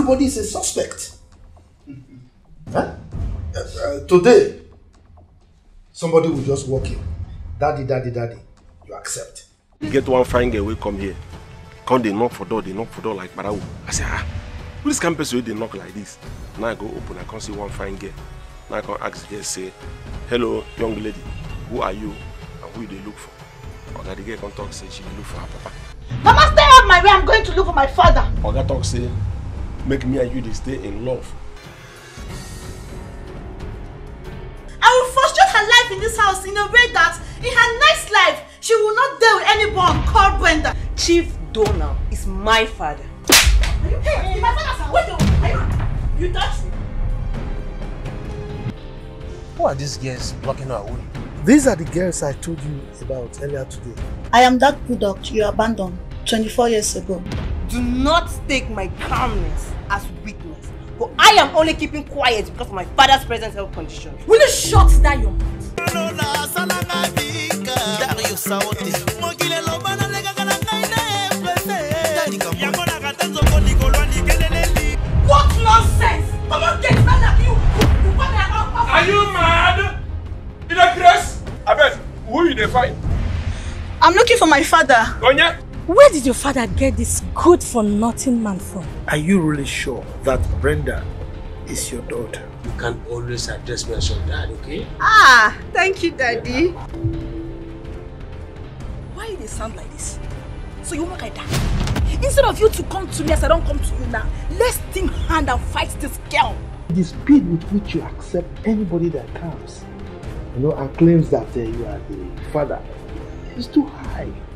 everybody is a suspect. Huh? Today, somebody will just walk in. Daddy, daddy, daddy. You accept. You get one fine girl will come here. Come they knock for door like Barau. I say, who this campus will they knock like this? Now I go open, I can't see one fine girl. Now I can ask the girl, say, hello, young lady, who are you and who they look for? Oga the girl can talk, say she will look for her papa. Mama, stay out my way, I'm going to look for my father. Oga talk, say, make me and you they stay in love. I will frustrate her life in this house in a way that in her next life, she will not deal with anyone called Brenda. Chief Donald is my father. Are you hey, my father, wait, you touched me. Who are these girls blocking our way? These are the girls I told you about earlier today. I am that product you abandoned 24 years ago. Do not take my calmness as weakness. But I am only keeping quiet because of my father's present health condition. Will you shut down your mouth? What nonsense! Come on, get men like you! Are you mad? In a dress? I bet, who you dey fight? I'm looking for my father. Gonya? Where did your father get this good-for-nothing man from? Are you really sure that Brenda is your daughter? You can always address me as your dad, okay? Ah, thank you, Daddy. Why do they sound like this? So you work like that? Instead of you to come to me as I don't come to you now, let's think hand and fight this girl. The speed with which you accept anybody that comes, and claims that you are the father, is too high.